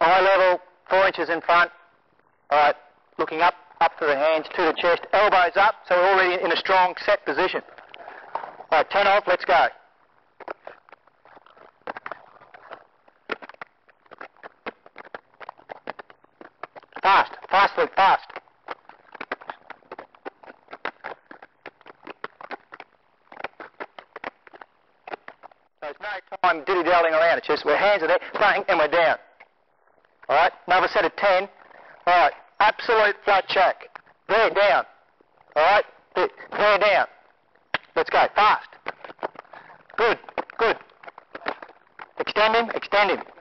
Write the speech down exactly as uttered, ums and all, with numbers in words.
eye level, four inches in front. All right, looking up, up to the hands, to the chest, elbows up, so we're already in a strong set position. All right, ten off, let's go. Fast, fast, Luke, fast. There's no time dilly-dallying around. It's just, we're hands are there, bang, and we're down. All right, another set of ten. All right, absolute flat check. There, down. All right, there, there, down. Let's go, fast. Good, good. Extend him, extend him.